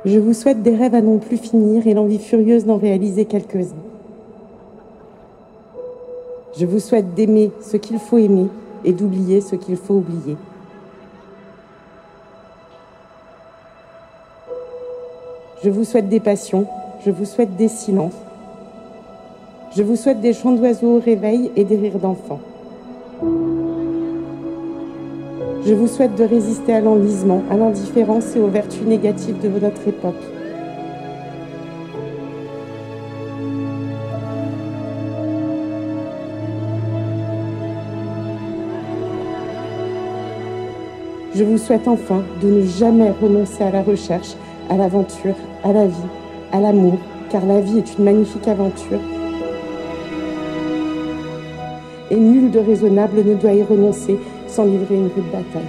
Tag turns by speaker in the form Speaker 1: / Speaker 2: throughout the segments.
Speaker 1: Je vous souhaite des rêves à non plus finir et l'envie furieuse d'en réaliser quelques-uns. Je vous souhaite d'aimer ce qu'il faut aimer et d'oublier ce qu'il faut oublier. Je vous souhaite des passions, je vous souhaite des silences. Je vous souhaite des chants d'oiseaux au réveil et des rires d'enfants. Je vous souhaite de résister à l'enlisement, à l'indifférence et aux vertus négatives de notre époque. Je vous souhaite enfin de ne jamais renoncer à la recherche, à l'aventure, à la vie, à l'amour, car la vie est une magnifique aventure. Et nul de raisonnable ne doit y renoncer sans livrer une rude bataille.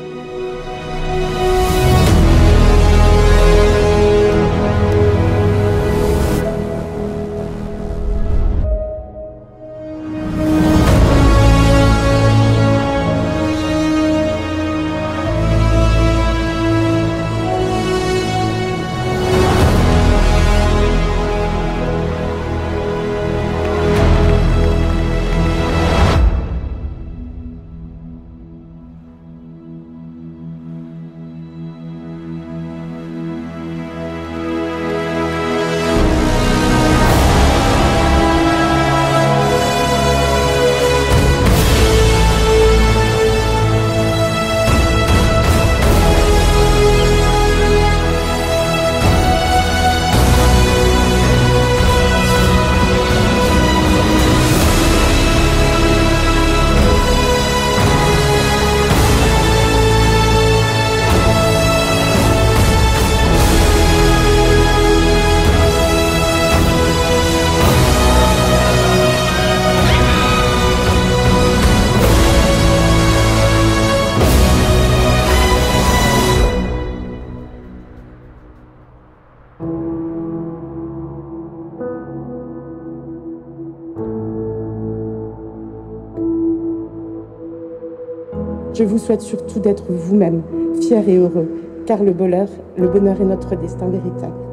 Speaker 1: Je vous souhaite surtout d'être vous-même, fier et heureux, car le bonheur est notre destin véritable.